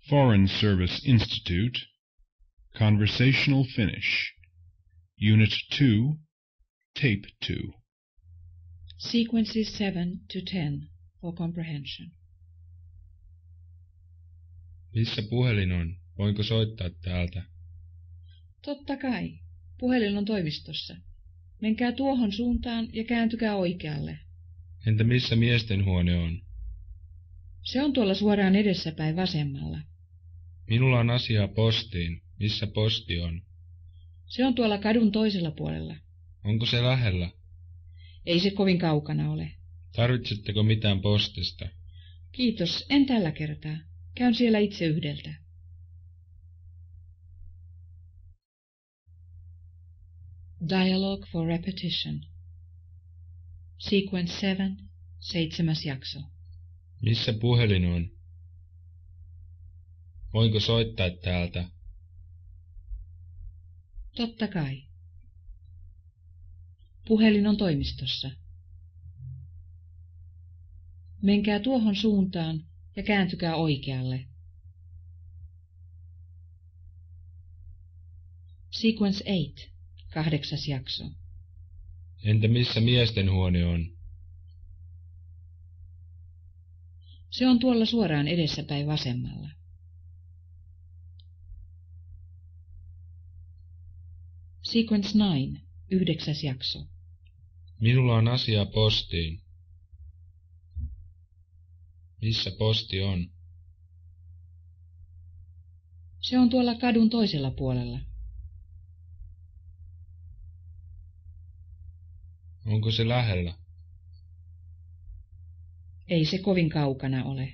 Foreign Service Institute, Conversational Finnish, Unit 2, Tape 2. Sequences 7 to 10 for comprehension. Missä puhelin on? Voinko soittaa täältä? Totta kai. Puhelin on toimistossa. Menkää tuohon suuntaan ja kääntykää oikealle. Entä missä miesten huone on? Se on tuolla suoraan edessäpäin vasemmalla. Minulla on asiaa postiin. Missä posti on? Se on tuolla kadun toisella puolella. Onko se lähellä? Ei se kovin kaukana ole. Tarvitsetteko mitään postista? Kiitos, en tällä kertaa. Käyn siellä itse yhdeltä. Dialogue for repetition. Sequence 7, 7. jakso. Missä puhelin on? Voinko soittaa täältä? Totta kai. Puhelin on toimistossa. Menkää tuohon suuntaan ja kääntykää oikealle. Sequence 8, 8. jakso. Entä missä miesten huone on? Se on tuolla suoraan edessäpäin vasemmalla. Sequence 9, 9. jakso. Minulla on asiaa postiin. Missä posti on? Se on tuolla kadun toisella puolella. Onko se lähellä? Ei se kovin kaukana ole.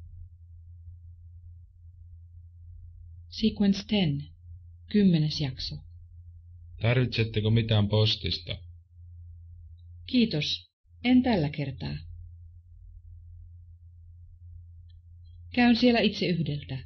Sequence 10, 10. jakso. Tarvitsetteko mitään postista? Kiitos, en tällä kertaa. Käyn siellä itse yhdeltä.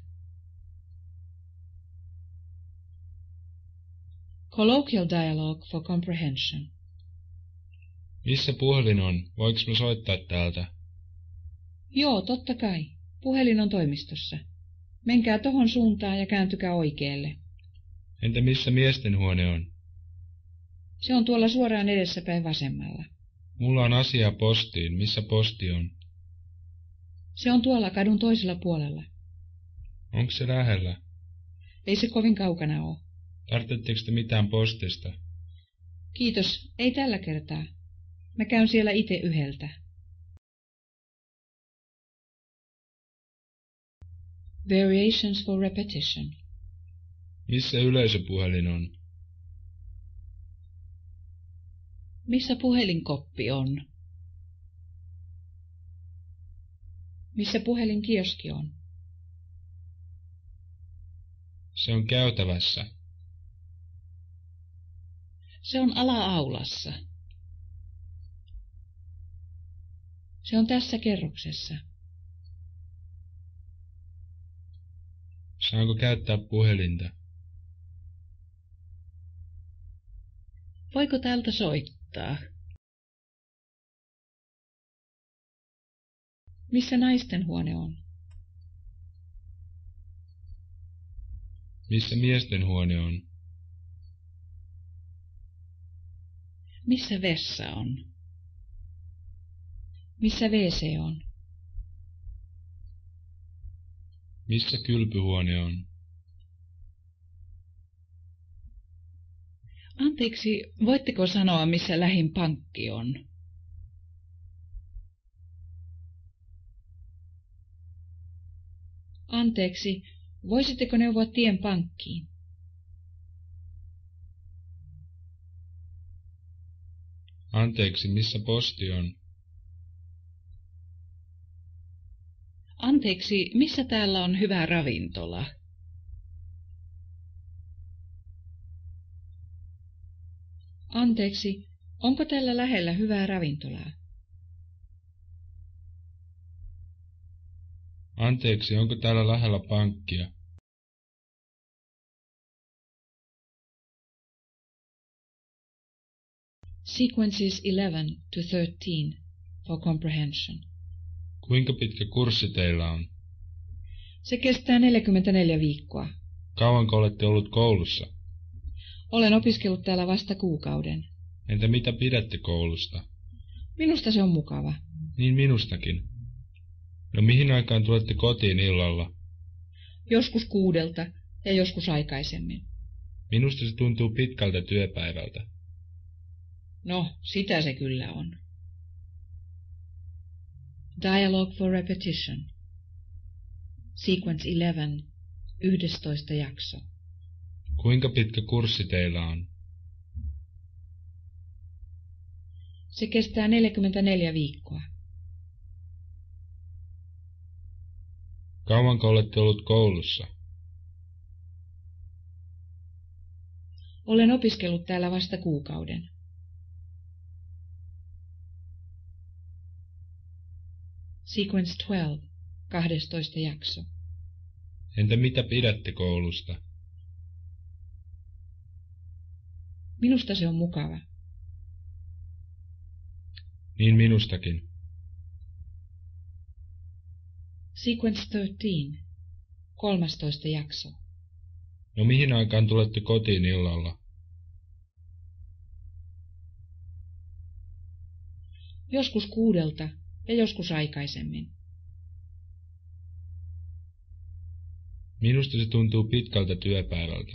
Colloquial dialogue for comprehension. Missä puhelin on? Voinko mä soittaa täältä? Joo, totta kai. Puhelin on toimistossa. Menkää tohon suuntaan ja kääntykää oikealle. Entä missä miesten huone on? Se on tuolla suoraan edessäpäin vasemmalla. Mulla on asiaa postiin. Missä posti on? Se on tuolla kadun toisella puolella. Onko se lähellä? Ei se kovin kaukana ole. Tarvitsetteko te mitään postista? Kiitos, ei tällä kertaa. Mä käyn siellä itse yhdeltä. Variations for repetition. Missä yleisöpuhelin on? Missä puhelinkoppi on? Missä puhelinkioski on? Se on käytävässä. Se on ala-aulassa. Se on tässä kerroksessa. Saanko käyttää puhelinta? Voiko täältä soittaa? Missä naisten huone on? Missä miesten huone on? Missä vessa on? Missä WC on? Missä kylpyhuone on? Anteeksi, voitteko sanoa, missä lähin pankki on? Anteeksi, voisitteko neuvoa tien pankkiin? Anteeksi, missä posti on? Anteeksi, missä täällä on hyvä ravintola? Anteeksi, onko täällä lähellä hyvää ravintolaa? Anteeksi, onko täällä lähellä pankkia? Sequences 11 to 13 for comprehension. Kuinka pitkä kurssi teillä on? Se kestää 44 viikkoa. Kauanko olette ollut koulussa? Olen opiskellut täällä vasta kuukauden. Entä mitä pidätte koulusta? Minusta se on mukava. Niin minustakin. No mihin aikaan tulette kotiin illalla? Joskus 6 ja joskus aikaisemmin. Minusta se tuntuu pitkältä työpäivältä. No, sitä se kyllä on. Dialogue for repetition. Sequence 11. 11. jakso. Kuinka pitkä kurssi teillä on? Se kestää 44 viikkoa. Kauanko olette ollut koulussa? Olen opiskellut täällä vasta kuukauden. Sequence 12. 12. jakso. Entä mitä pidätte koulusta? Minusta se on mukava. Niin minustakin. Sequence 13. 13. jakso. No mihin aikaan tulette kotiin illalla? Joskus 6 ja joskus aikaisemmin. Minusta se tuntuu pitkältä työpäivältä.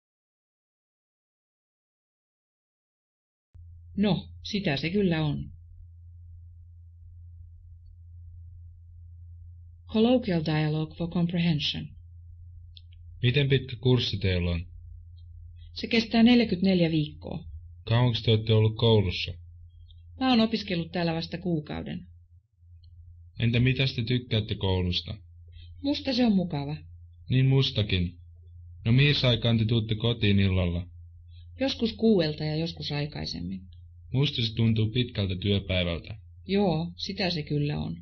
No, sitä se kyllä on. Colloquial dialogue for comprehension. Miten pitkä kurssi teillä on? Se kestää 44 viikkoa. Kauanko te olette ollut koulussa? Mä oon opiskellut täällä vasta kuukauden. Entä mitä te tykkäätte koulusta? Musta se on mukava. Niin mustakin. No mihin aikaan te tuutte kotiin illalla? Joskus 6 ja joskus aikaisemmin. Musta se tuntuu pitkältä työpäivältä. Joo, sitä se kyllä on.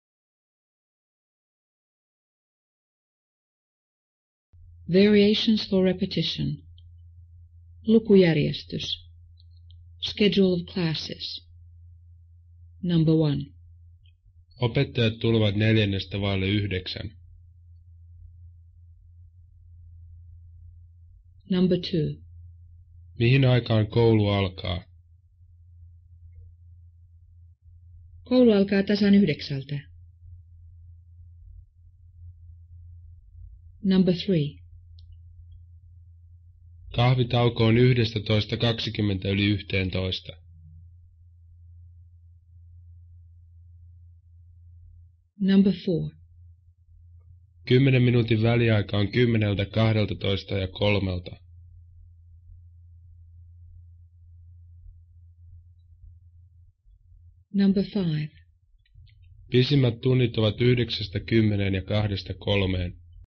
Variations for repetition. Lukujärjestys. Schedule of classes. Number 1. Opettajat tulevat 8:45. Number 2. Mihin aikaan koulu alkaa? Koulu alkaa tasan 9. Number 3. Kahvitauko on 11:20 Number 4. 10 minuutin väliaika on 10:12 ja 3. Number 5. Pisimmät tunnit ovat 9:10 ja 2:3.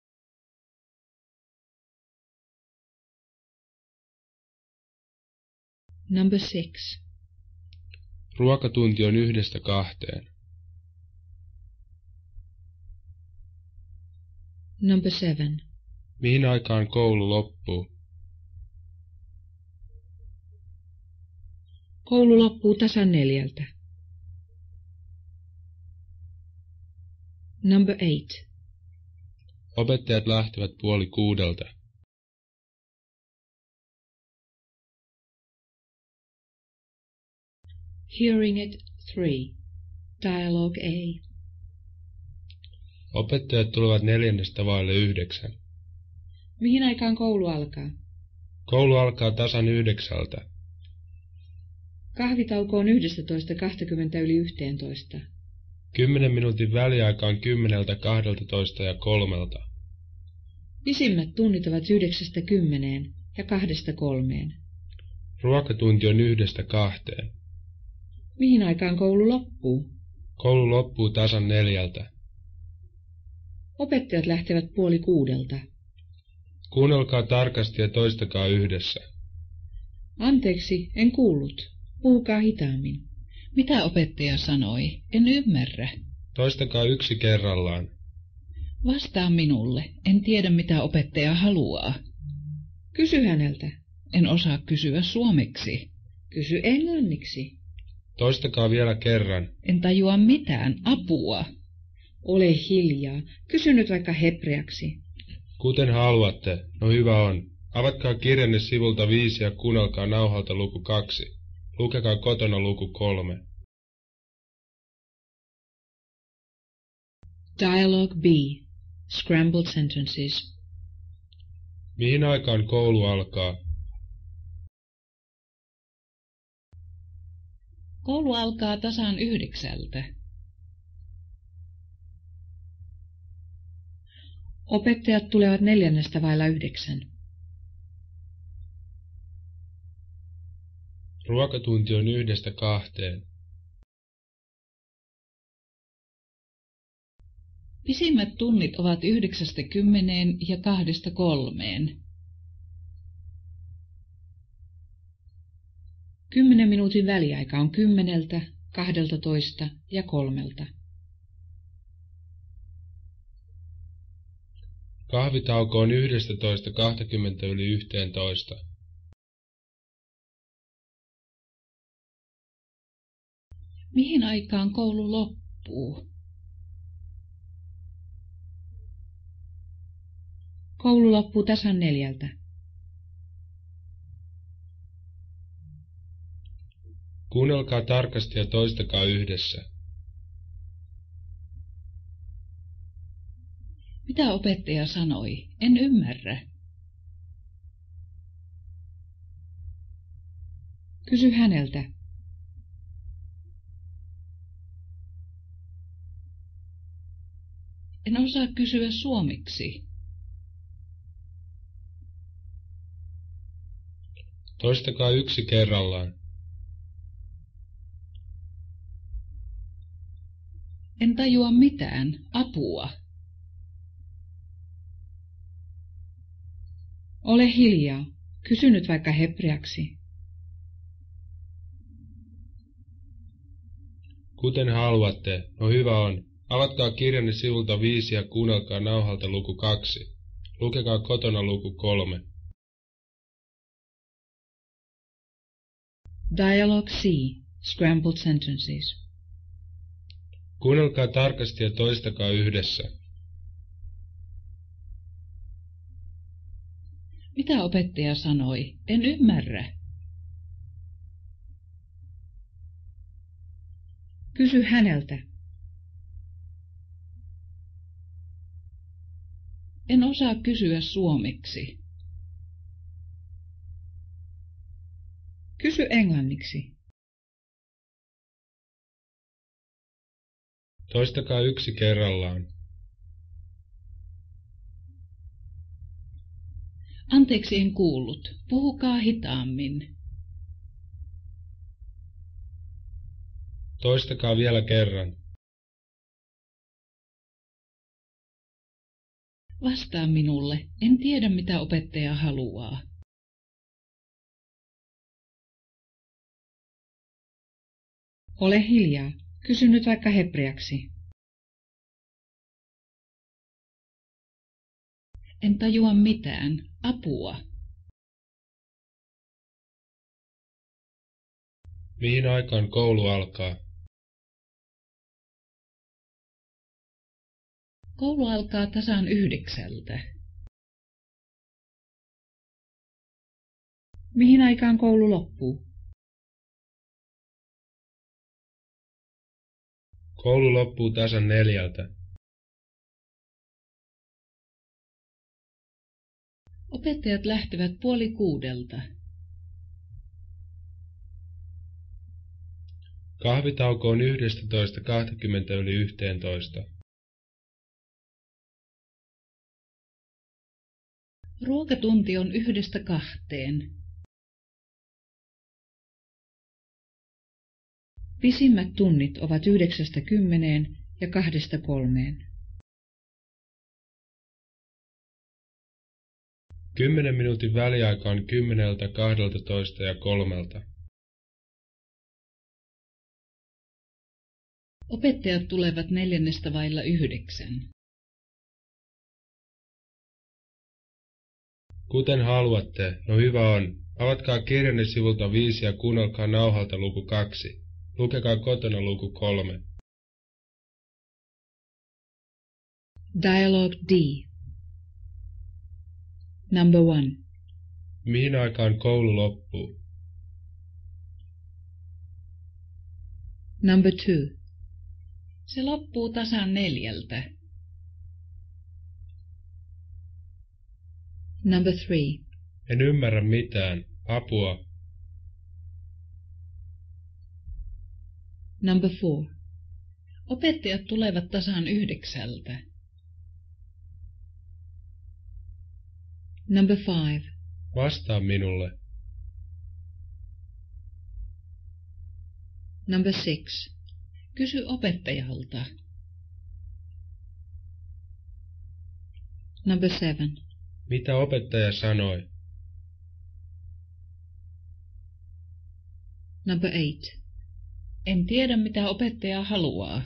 Number 6. Ruokatunti on 1:2. Number 7. Mihin aikaan koulu loppuu? Koulu loppuu tasan 4. Number 8. Opettajat lähtevät 5:30. Hearing it 3. Dialogue A. Opettajat tulevat 9:45. Mihin aikaan koulu alkaa? Koulu alkaa tasan 9. Kahvitauko on 11:20 10 minuutin väliaika on 10:12 ja 3. Pisimmät tunnit ovat 9:10 ja 2:3. Ruokatunti on 1:2. Mihin aikaan koulu loppuu? Koulu loppuu tasan 4. Opettajat lähtevät 5:30. Kuunnelkaa tarkasti ja toistakaa yhdessä. Anteeksi, en kuullut. Puhukaa hitaammin. Mitä opettaja sanoi? En ymmärrä. Toistakaa yksi kerrallaan. Vastaa minulle. En tiedä, mitä opettaja haluaa. Kysy häneltä. En osaa kysyä suomeksi. Kysy englanniksi. Toistakaa vielä kerran. En tajua mitään. Apua. Ole hiljaa. Kysy nyt vaikka hebreaksi. Kuten haluatte. No hyvä on. Avatkaa kirjanne sivulta 5 ja kuunnelkaa nauhalta luku 2. Lukekaa kotona luku 3. Dialogue B. Scrambled sentences. Mihin aikaan koulu alkaa? Koulu alkaa tasan 9. Opettajat tulevat 9:45. Ruokatunti on 1–2. Pisimmät tunnit ovat 9–10 ja 2–3. 10 minuutin väliaika on 10, 12 ja 3. Kahvitauko on 11:20–11. Mihin aikaan koulu loppuu? Koulu loppuu tasan 4. Kuunnelkaa tarkasti ja toistakaa yhdessä. Mitä opettaja sanoi? En ymmärrä. Kysy häneltä. En osaa kysyä suomeksi. Toistakaa yksi kerrallaan. En tajua mitään. Apua. Ole hiljaa. Kysy nyt vaikka hebreaksi. Kuten haluatte. No hyvä on. Avatkaa kirjanne sivulta 5 ja kuunnelkaa nauhalta luku 2. Lukekaa kotona luku 3. Dialogue C. Scrambled sentences. Kuunnelkaa tarkasti ja toistakaa yhdessä. Mitä opettaja sanoi? En ymmärrä. Kysy häneltä. En osaa kysyä suomeksi. Kysy englanniksi. Toistakaa yksi kerrallaan. Anteeksi, en kuullut. Puhukaa hitaammin. Toistakaa vielä kerran. Vastaa minulle. En tiedä, mitä opettaja haluaa. Ole hiljaa. Kysy nyt vaikka hebreaksi. En tajua mitään. Apua. Mihin aikaan koulu alkaa? Koulu alkaa tasan 9. Mihin aikaan koulu loppuu? Koulu loppuu tasan 4. Opettajat lähtevät 5:30. Kahvitauko on 11:20–11. Ruokatunti on 1–2. Pisimmät tunnit ovat 9–10 ja 2–3. 10 minuutin väliaika on 10, 12 ja 3. Opettajat tulevat 9:45. Kuten haluatte. No hyvä on. Avatkaa kirjanne sivulta 5 ja kuunnelkaa nauhalta luku 2. Lukekaa kotona luku 3. Dialogue D. Number 1. Mihin aikaan koulu loppuu? Number 2. Se loppuu tasan 4. Number 3. En ymmärrä mitään. Apua. Number 4. Opettajat tulevat tasan 9. Number 5. Vastaa minulle. Number 6. Kysy opettajalta. Number 7. Mitä opettaja sanoi? Number 8. En tiedä, mitä opettaja haluaa.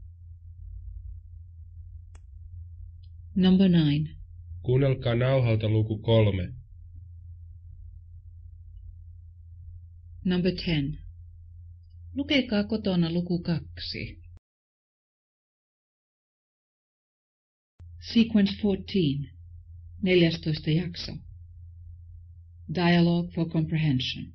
Number 9. Kuunnelkaa nauhalta luku 3. Number 10. Lukekaa kotona luku 2. Sequence 14. 14. jakso. Dialogue for comprehension.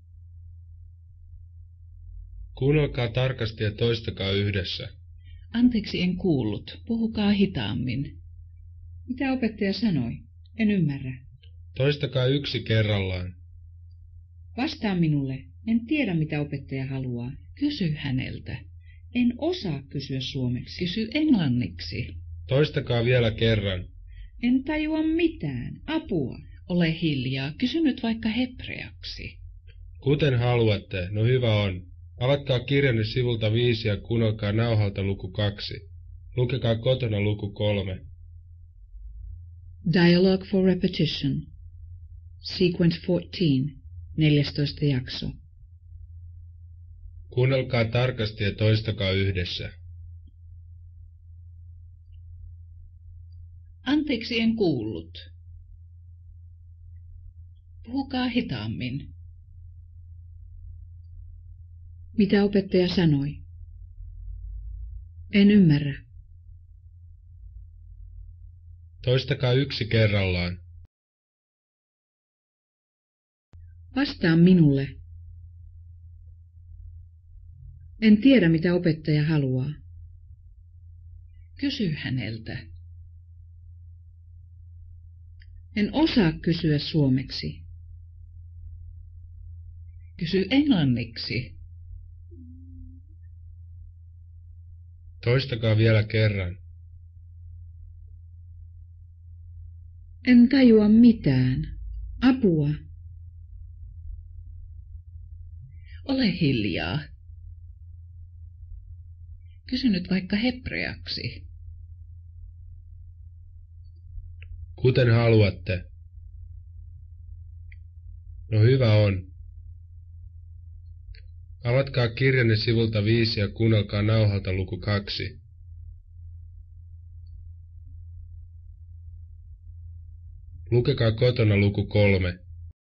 Kuunnelkaa tarkasti ja toistakaa yhdessä. Anteeksi, en kuullut. Puhukaa hitaammin. Mitä opettaja sanoi? En ymmärrä. Toistakaa yksi kerrallaan. Vastaa minulle. En tiedä, mitä opettaja haluaa. Kysy häneltä. En osaa kysyä suomeksi. Kysy englanniksi. Toistakaa vielä kerran. En tajua mitään. Apua. Ole hiljaa. Kysy nyt vaikka hebreaksi. Kuten haluatte, no hyvä on. Avatkaa kirjanne sivulta 5 ja kuunnelkaa nauhalta luku 2. Lukekaa kotona luku 3. Dialogue for repetition. Sequence 14. 14. jakso. Kuunnelkaa tarkasti ja toistakaa yhdessä. Anteeksi, en kuullut. Puhukaa hitaammin. Mitä opettaja sanoi? En ymmärrä. Toistakaa yksi kerrallaan. Vastaa minulle. En tiedä, mitä opettaja haluaa. Kysy häneltä. En osaa kysyä suomeksi. Kysy englanniksi. Toistakaa vielä kerran. En tajua mitään. Apua. Ole hiljaa. Kysy nyt vaikka hebreaksi. Kuten haluatte. No hyvä on. Avatkaa kirjanne sivulta 5 ja kuunnelkaa nauhalta luku 2. Lukekaa kotona luku 3.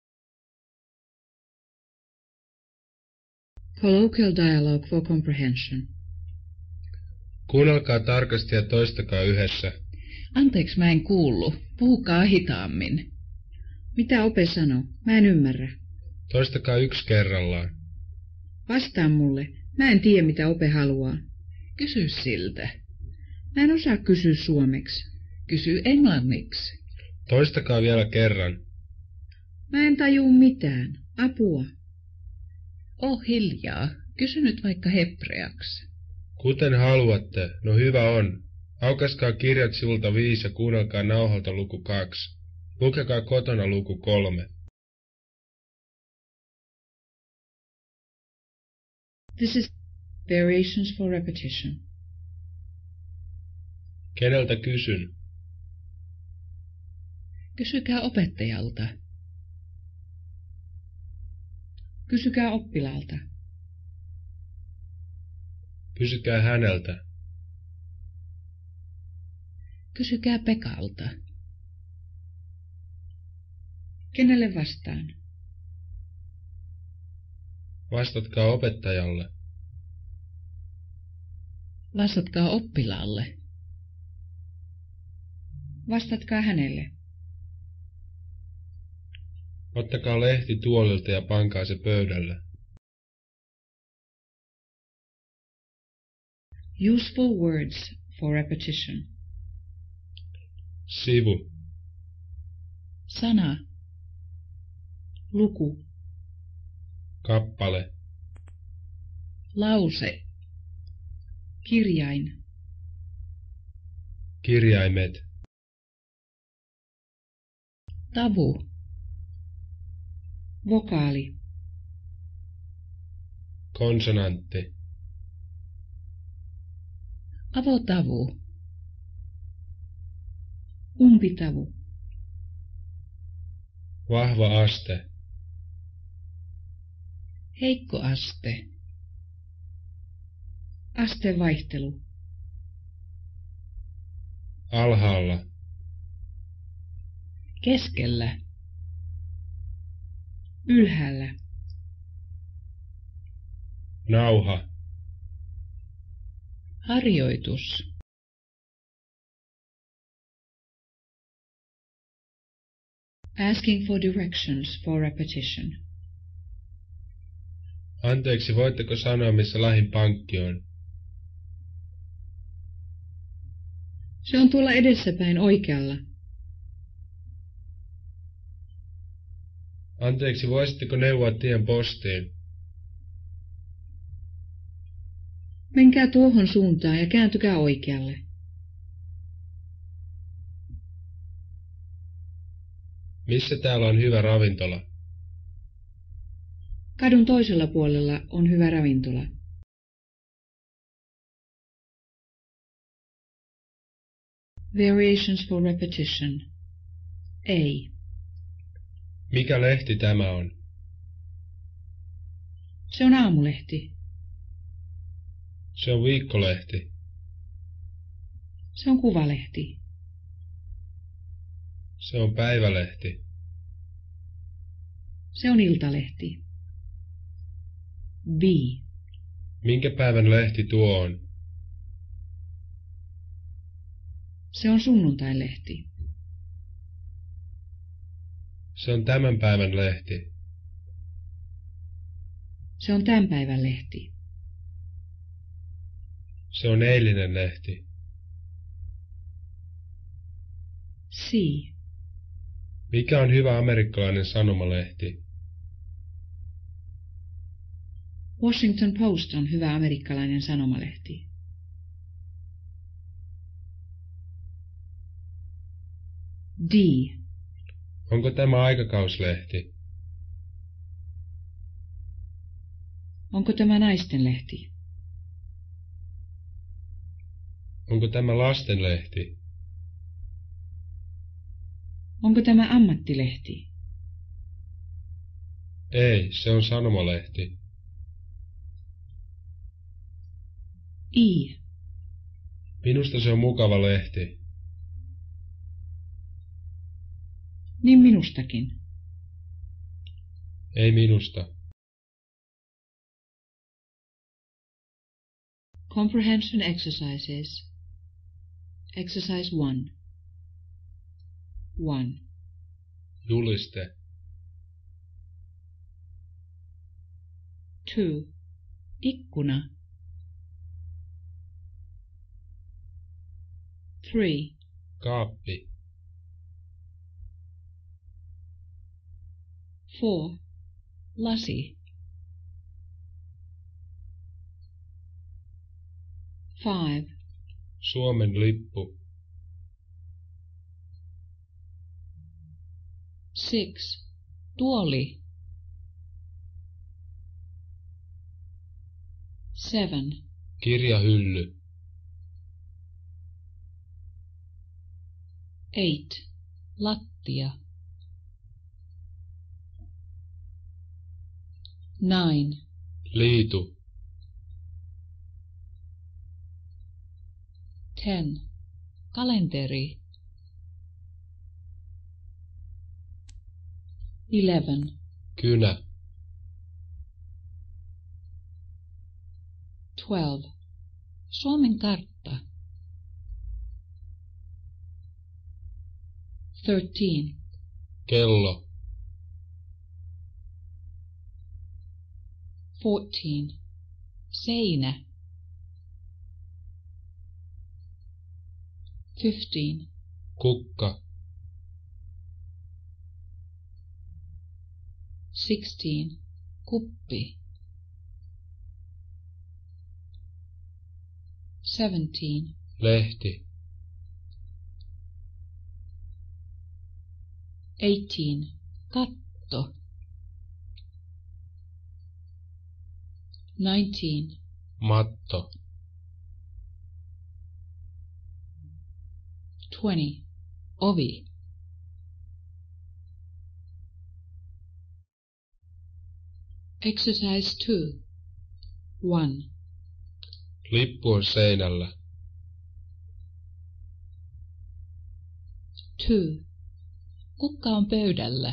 Colloquial dialogue for comprehension. Kuunnelkaa tarkasti ja toistakaa yhdessä. Anteeksi, mä en kuullut. Puhukaa hitaammin. Mitä ope sanoo? Mä en ymmärrä. Toistakaa yksi kerrallaan. Vastaa mulle. Mä en tiedä, mitä ope haluaa. Kysy siltä. Mä en osaa kysyä suomeksi. Kysy englanniksi. Toistakaa vielä kerran. Mä en tajua mitään. Apua. Oo hiljaa. Kysy nyt vaikka hebreaksi. Kuten haluatte. No hyvä on. Aukaskaa kirjat sivulta 5 ja kuunnelkaa nauhalta luku 2. Lukekaa kotona luku 3. This is variations for repetition. Keneltä kysyn? Kysykää opettajalta. Kysykää oppilaalta. Kysykää häneltä. Kysykää Pekalta. Kenelle vastaan? Vastatkaa opettajalle. Vastatkaa oppilaalle. Vastatkaa hänelle. Ottakaa lehti tuolilta ja pankaa se pöydälle. Useful words for repetition. Sivu. Sana. Luku. Kappale. Lause. Kirjain. Kirjaimet. Tavu. Vokaali. Konsonantti. Avotavu. Umpitavu. Vahva aste. Heikko aste. Astevaihtelu. Alhaalla. Keskellä. Ylhäällä. Nauha. Harjoitus. Asking for directions for repetition. Anteeksi, voitteko sanoa, missä lähin pankki on? Se on tuolla edessäpäin oikealla. Anteeksi, voisitteko neuvoa tien postiin? Menkää tuohon suuntaan ja kääntykää oikealle. Missä täällä on hyvä ravintola? Kadun toisella puolella on hyvä ravintola. Variations for repetition. A. Mikä lehti tämä on? Se on aamulehti. Se on viikkolehti. Se on kuvalehti. Se on päivälehti. Se on iltalehti. B. Minkä päivän lehti tuo on? Se on sunnuntailehti. Se on tämän päivän lehti. Se on tämän päivän lehti. Se on eilinen lehti. C. Mikä on hyvä amerikkalainen sanomalehti? Washington Post on hyvä amerikkalainen sanomalehti. D. Onko tämä aikakauslehti? Onko tämä naistenlehti? Onko tämä lastenlehti? Onko tämä ammattilehti? Ei, se on sanomalehti. I. Minusta se on mukava lehti. Niin minustakin. Ei minusta. Comprehension exercises. Exercise 1. 1. Juliste. 2. Ikkuna. 3. Kaappi. 4. Lasi. 5. Suomen lippu. 6. Tuoli. 7. Kirjahylly. 8. Lattia. 9. Liitu. 10. Kalenteri. 11. Kynä. 12. Suomen kartta. 13. Kello. 14. Seinä. 15. Kukka. 16. Kuppi. 17. Lehti. 18. Katto. 19. Matto. 20. Ovi. Exercise 2. 1. Lippu on seinällä. 2. Kukka on pöydällä.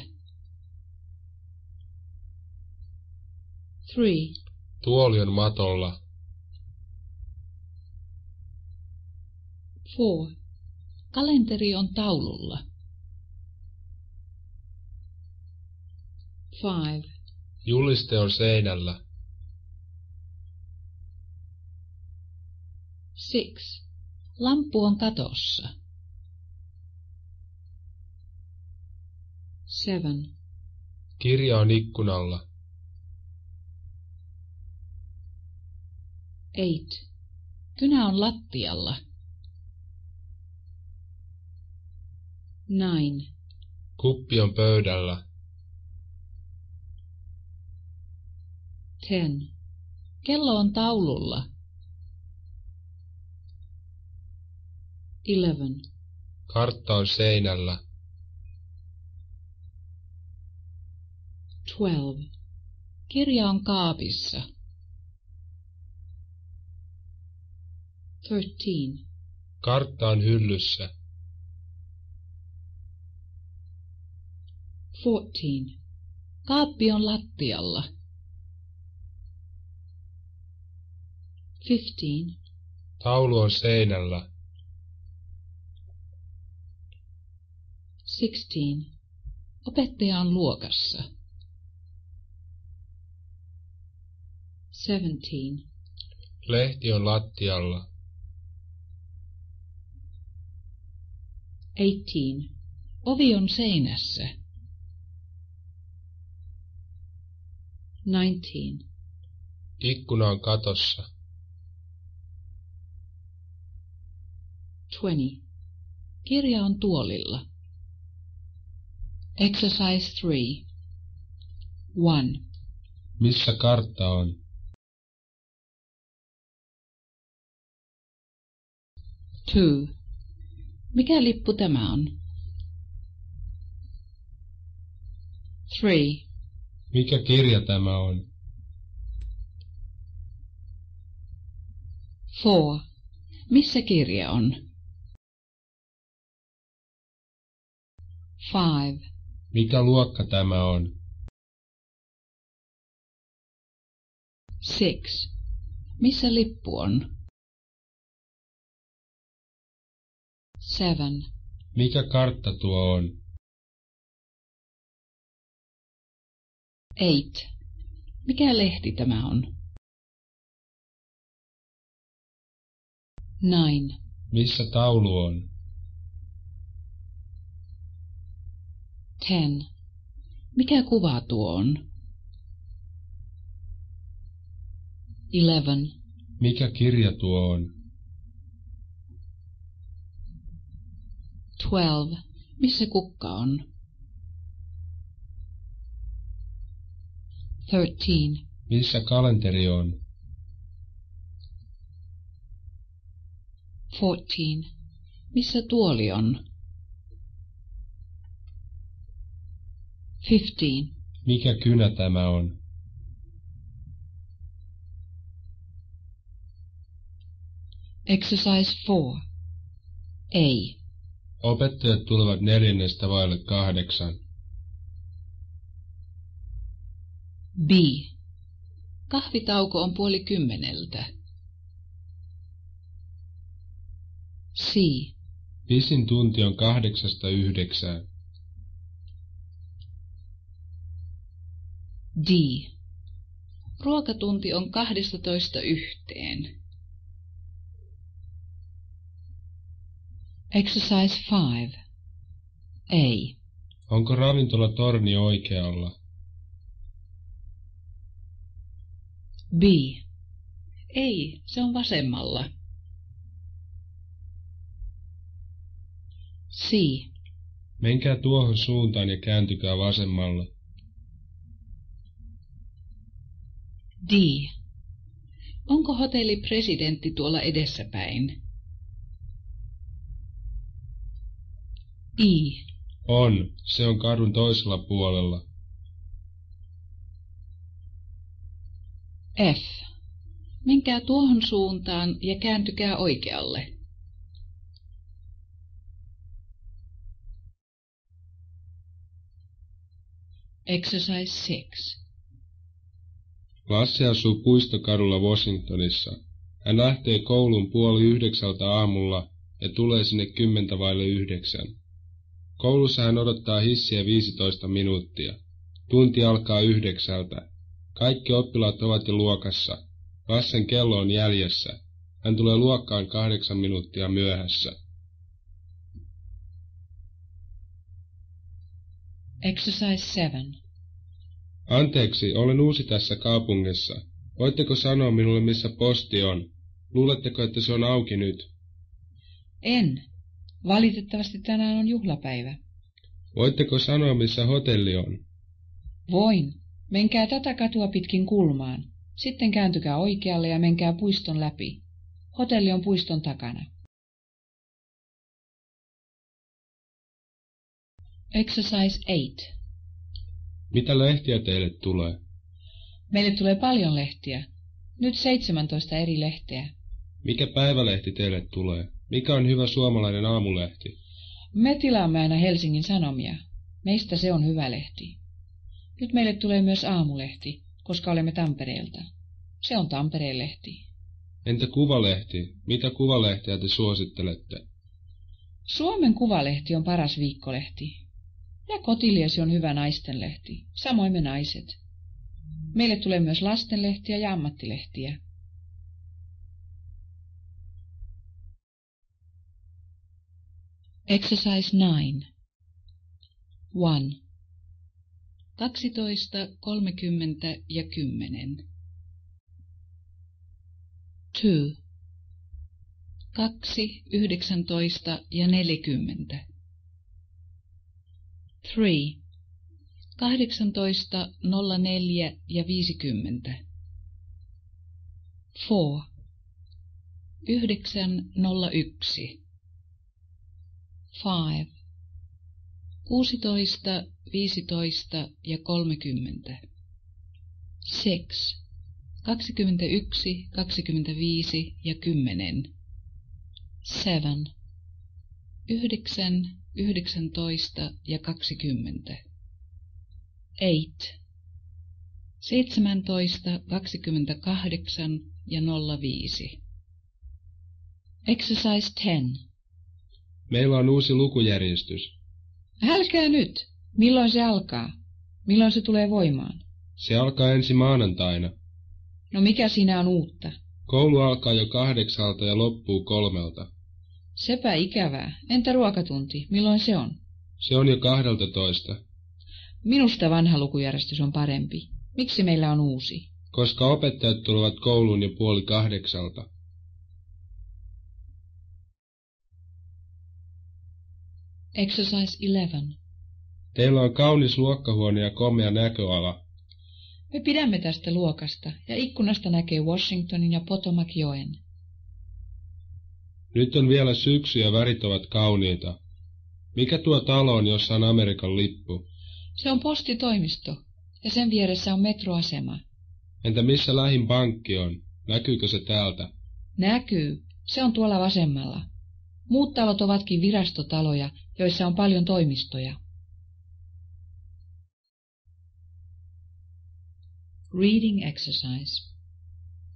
3. Tuoli on matolla. 4. Kalenteri on taululla. 5. Juliste on seinällä. 6. Lamppu on katossa. 7. Kirja on ikkunalla. 8. Kynä on lattialla. 9. Kuppi on pöydällä. 10. Kello on taululla. 11. Kartta on seinällä. 12. Kirja on kaapissa. 13. Kartta on hyllyssä. 14. Kaappi on lattialla. 15. Taulu on seinällä. 16. Opettaja on luokassa. 17. Lehti on lattialla. 18. Ovi on seinässä. 19. Ikkuna on katossa. 20. Kirja on tuolilla. Exercise 3. 1. Missä kartta on? 2. Mikä lippu tämä on? 3. Mikä kirja tämä on? 4. Missä kirja on? 5. Mikä luokka tämä on? 6. Missä lippu on? 7. Mikä kartta tuo on? 8. Mikä lehti tämä on? 9. Missä taulu on? 10. Mikä kuva tuo on? 11. Mikä kirja tuo on? 12. Missä kukka on? 13. Missä kalenteri on? 14. Missä tuoli on? 15. Mikä kynä tämä on? Exercise 4. A. Opettajat tulevat 8:45. B. Kahvitauko on 9:30. C. Pisin tunti on 8–9. D. Ruokatunti on 12–1. Exercise 5. A. Onko ravintola torni oikealla? B. Ei, se on vasemmalla. C. Menkää tuohon suuntaan ja kääntykää vasemmalle. D. Onko hotelli Presidentti tuolla edessäpäin? E. On, se on kadun toisella puolella. F. Menkää tuohon suuntaan ja kääntykää oikealle. Exercise 6. Lassi asuu Puistokadulla Washingtonissa. Hän lähtee kouluun 8:30 aamulla ja tulee sinne 8:10. Koulussa hän odottaa hissiä 15 minuuttia. Tunti alkaa 9. Kaikki oppilaat ovat jo luokassa. Lassen kello on jäljessä. Hän tulee luokkaan 8 minuuttia myöhässä. Exercise 7. Anteeksi, olen uusi tässä kaupungissa. Voitteko sanoa minulle, missä posti on? Luuletteko, että se on auki nyt? En. Valitettavasti tänään on juhlapäivä. Voitteko sanoa, missä hotelli on? Voin. Menkää tätä katua pitkin kulmaan. Sitten kääntykää oikealle ja menkää puiston läpi. Hotelli on puiston takana. Exercise 8. Mitä lehtiä teille tulee? Meille tulee paljon lehtiä. Nyt 17 eri lehteä. Mikä päivälehti teille tulee? Mikä on hyvä suomalainen aamulehti? Me tilaamme aina Helsingin Sanomia. Meistä se on hyvä lehti. Nyt meille tulee myös aamulehti, koska olemme Tampereelta. Se on Tampereen lehti. Entä kuvalehti? Mitä kuvalehtiä te suosittelette? Suomen Kuvalehti on paras viikkolehti. Ja Kotiliesi on hyvä naistenlehti. Samoin me naiset. Meille tulee myös lastenlehtiä ja ammattilehtiä. Exercise 9. 1. 12, 30 ja 10. 2. 2, 19 ja 40. 3. 18, 04 ja 50. 4. 9, 01. 5. 16, 15 ja 30. 6. 21, 25 ja 10. 7. 9, 19 ja 20. 8. 17, 28 ja 05. Exercise 10. Meillä on uusi lukujärjestys. Älkää nyt! Milloin se alkaa? Milloin se tulee voimaan? Se alkaa ensi maanantaina. No mikä siinä on uutta? Koulu alkaa jo 8 ja loppuu 3. Sepä ikävää. Entä ruokatunti? Milloin se on? Se on jo 12. Minusta vanha lukujärjestys on parempi. Miksi meillä on uusi? Koska opettajat tulevat kouluun jo 7:30. Exercise 11. Teillä on kaunis luokkahuone ja komea näköala. Me pidämme tästä luokasta ja ikkunasta näkee Washingtonin ja Potomac-joen. Nyt on vielä syksy ja värit ovat kauniita. Mikä tuo talo on, jossa on Amerikan lippu? Se on postitoimisto ja sen vieressä on metroasema. Entä missä lähin pankki on? Näkyykö se täältä? Näkyy. Se on tuolla vasemmalla. Muut talot ovatkin virastotaloja, joissa on paljon toimistoja. Reading exercise.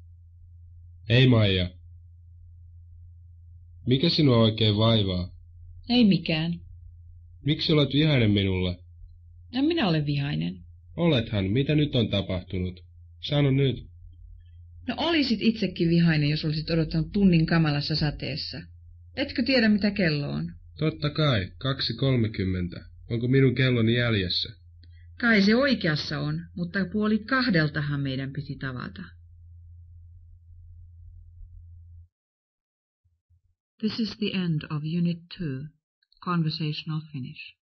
Hei Maija. Mikä sinua oikein vaivaa? Ei mikään. Miksi olet vihainen minulle? En minä ole vihainen. Olethan, mitä nyt on tapahtunut? Sano nyt. No olisit itsekin vihainen, jos olisit odottanut tunnin kamalassa sateessa. Etkö tiedä, mitä kello on? Totta kai, 2:30. Onko minun kelloni jäljessä? Kai se oikeassa on, mutta 1:30 meidän piti tavata. This is the end of Unit 2, Conversational Finnish.